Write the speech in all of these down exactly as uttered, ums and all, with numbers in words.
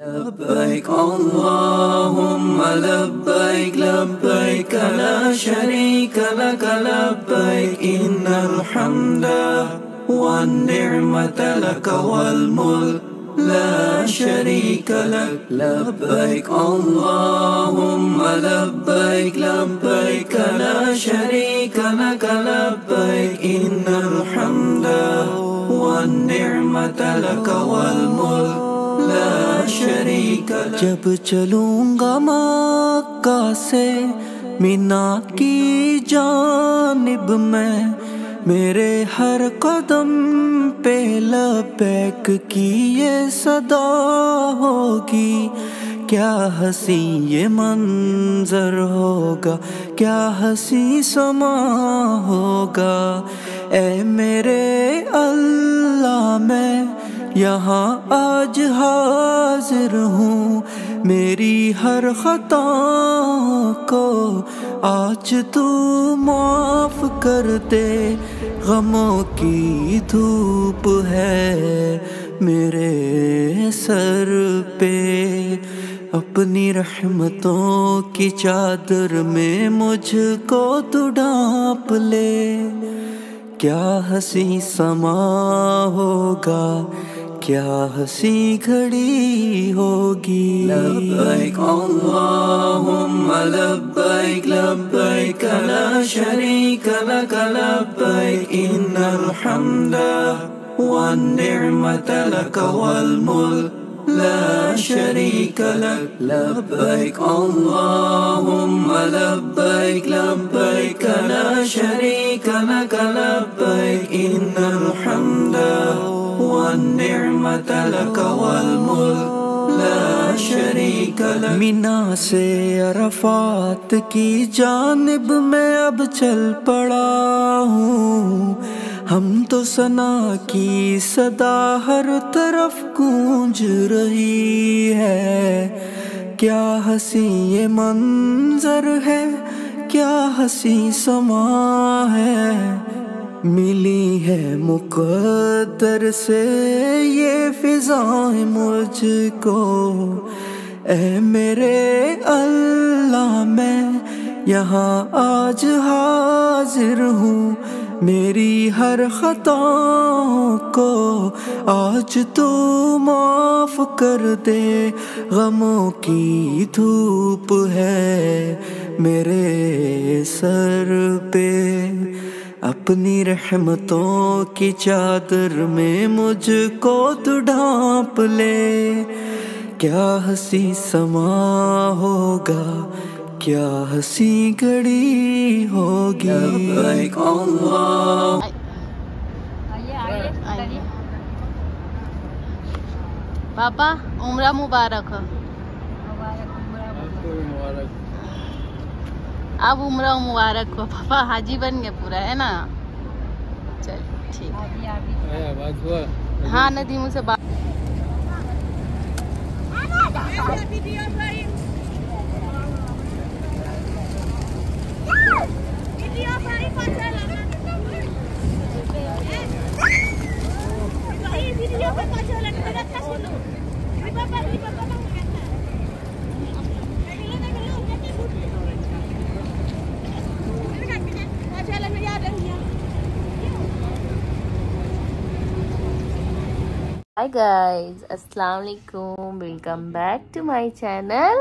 لبيك اللهم لبيك لبيك لا شريك لك لبيك إن الحمد والنعمة لك والملك لا شريك لك لبيك اللهم لبيك لبيك لا شريك لك لبيك إن الحمد والنعمة لك والملك لا شریک لک. جب چلوں گا مکہ سے مینا کی جانب میں میرے ہر قدم پہ لبیک کی یہ صدا ہوگی. کیا حسی یہ منظر ہوگا کیا حسی سما ہوگا. اے میرے اللہ میں یہاں آج حاضر ہوں میری ہر خطا کو آج تو معاف کر دے. غموں کی دھوپ ہے میرے سر پہ اپنی رحمتوں کی چادر میں مجھ کو تو ڈھانپ لے. کیا حسی سما ہوگا کیا حسی گھڑی ہوگی. لبیک اللہم لبیک لبیک لا شریک لک لبیک ان الحمد والنعمت لک والملک لا شريك لك لبيك اللهم لبيك لبيك لا شريك لك لبيك إن الحمد والنعمة لك والملك لا شريك لك. مینا سے عرفات کی جانب میں اب چل پڑا ہوں ہم تو ثنا کی صدا ہر طرف گونج رہی ہے. کیا حسی یہ منظر ہے کیا حسی سما ہے. ملی ہے مقدر سے یہ فضائیں مجھ کو. اے میرے اللہ میں یہاں آج حاضر ہوں میری ہر خطا کو آج تو معاف کر دے. غموں کی دھوپ ہے میرے سر پہ اپنی رحمتوں کی چادر میں مجھ کو تو ڈھانپ لے. کیا حسی سما ہوگا کیا حسی گھڑی ہوگی. لبیک اللہ. پاپا عمرہ مبارک ہو. اب عمرہ مبارک ہو پاپا حاجی بن گئے پورا ہے نا. چل ٹھیک ہے. ہاں ندیم سے بات Hi guys, السلام علیکم. Welcome back to my channel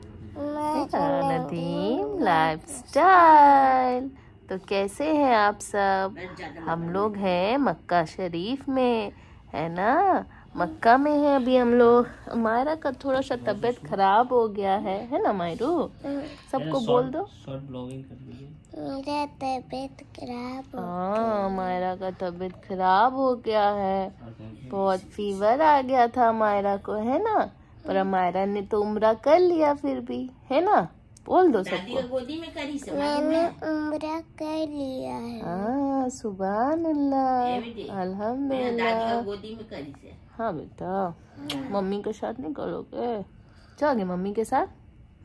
Nadeem lifestyle. تو کیسے ہیں آپ سب؟ ہم لوگ ہیں مکہ شریف میں ہے نا. مکہ میں ہیں ابھی ہم لوگ. مائرہ کا تھوڑا سا طبیعت خراب ہو گیا ہے ہے نا مائرو. سب کو بول دو میرا طبیعت خراب. ہاں مائرہ کا طبیعت خراب ہو گیا ہے. بہت فیور آ گیا تھا مائرہ کو ہے نا. پر مائرہ نے تو عمرہ کر لیا پھر بھی ہے نا. بول دو سب کو میں نے عمرہ کر لیا ہے. ہاں سبحان اللہ الحمدللہ. ہاں بیٹا ممی کے ساتھ نہیں کرو گے. چل گے ممی کے ساتھ.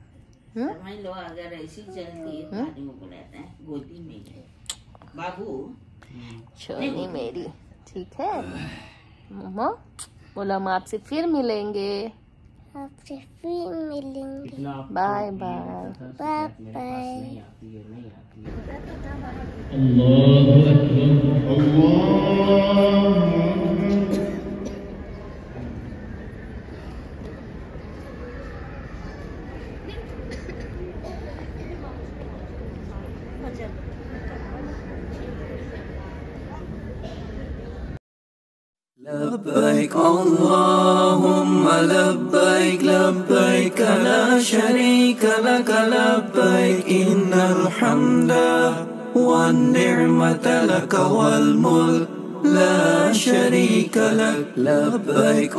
چھوٹی میری ٹھیک ہے. مما بولا ہم آپ سے پھر ملیں گے. आपसे फिर मिलेंगे। Bye bye. Bye bye. अल्लाहु अकबर, अल्लाहु अकबर। لبيك اللهم لبيك لبيك لا شريك لك لبيك إن الحمد والنعمة لك والملك لا شريك لك لبيك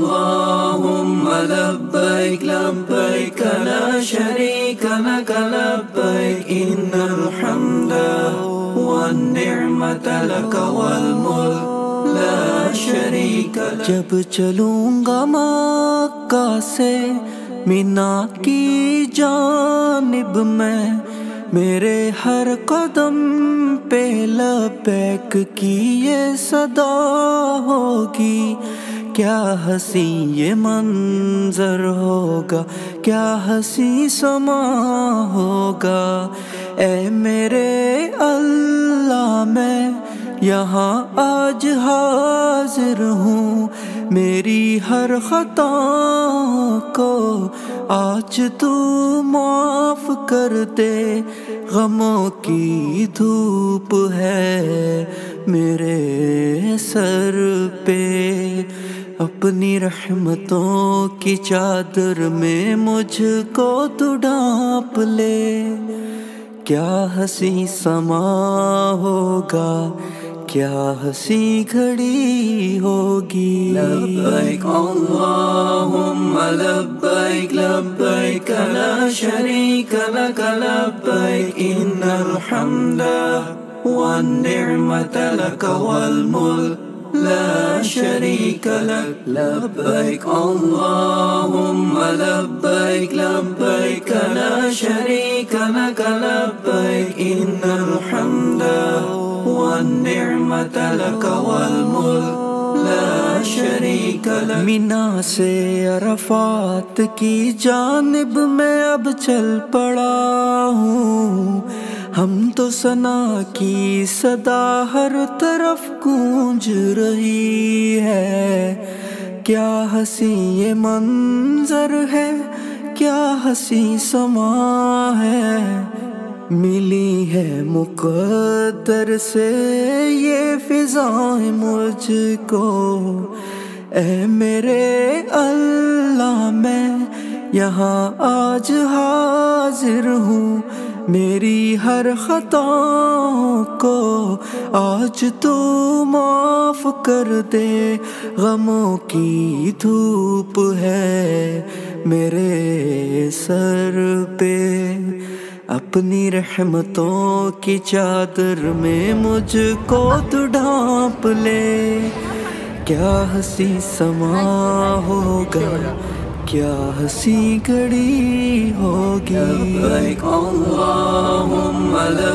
اللهم لبيك لبيك لا شريك لك لبيك إن الحمد والنعمة لك والملك لا شریک لک۔ جب چلوں گا مکہ سے مینا کی جانب میں، میرے ہر قدم پہ لبیک کی یہ صدا ہوگی۔ کیا حسین یہ منظر ہوگا، کیا حسین سما ہوگا۔ اے میرے اللہ میں یہاں آج حاضر ہوں، میری ہر خطا کو آج تو معاف کر دے۔ غموں کی دھوپ ہے میرے سر پہ، اپنی رحمتوں کی چادر میں مجھ کو تو ڈھانپ لے۔ کیا حسین سما ہوگا، کیا حسین گھڑی ہوگی۔ لبیک اللہم لبیک لبیک لا شریک لک لبیک ان الحمد والنعمت لک والملک لا شریک لک لبیک اللہم لبیک لبیک لا شریک لک لبیک ان الحمد والنعمت لک والملک لا شریک لک۔ مینا سے عرفات کی جانب میں اب چل پڑا ہوں، ہم تو ثنا کی صدا ہر طرف گونج رہی ہے۔ کیا حسین یہ منظر ہے، کیا حسین سما ہے۔ ملی ہے مقدر سے یہ فضائیں مجھ کو، اے میرے اللہ میں یہاں آج حاضر ہوں، میری ہر خطا کو آج تو معاف کر دے۔ غموں کی دھوپ ہے میرے سر پہ، اپنی رحمتوں کی چادر میں مجھ کو تو ڈھانپ لے۔ کیا حسین سما ہوگا، کیا حسین گھڑی ہوگی۔ لبیک اللہم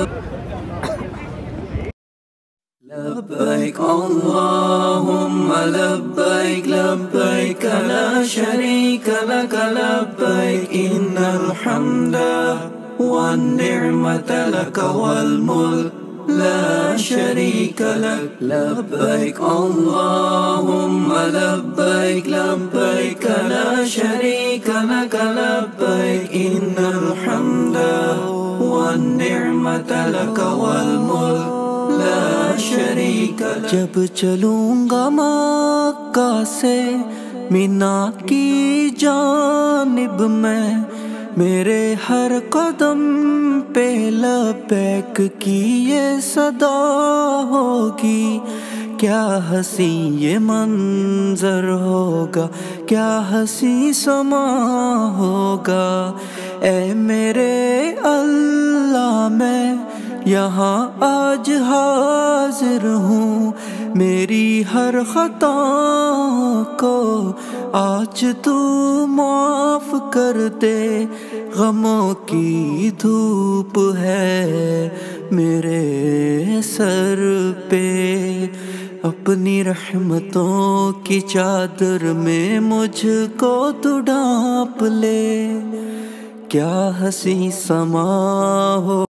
لبیک اللہم لبیک لبیک لا شریک لک لبیک ان الحمد والنعمت لک والملک لا شریک لک لبیک اللہم لبیک لبیک لا شریک لک لبیک ان الحمد والنعمت لک والملک لا شریک لک۔ جب چلوں گا مکہ سے مینا کی جانب میں، میرے ہر قدم پہ لبیک کی یہ صدا ہوگی۔ کیا حسین یہ منظر ہوگا، کیا حسین سما ہوگا۔ اے میرے اللہ میں یہاں آج حاضر ہوں، میری ہر خطا کو آج تو معاف کر دے۔ غموں کی دھوپ ہے میرے سر پہ، اپنی رحمتوں کی چادر میں مجھ کو تو ڈھانپ لے، کیا حسین سما ہو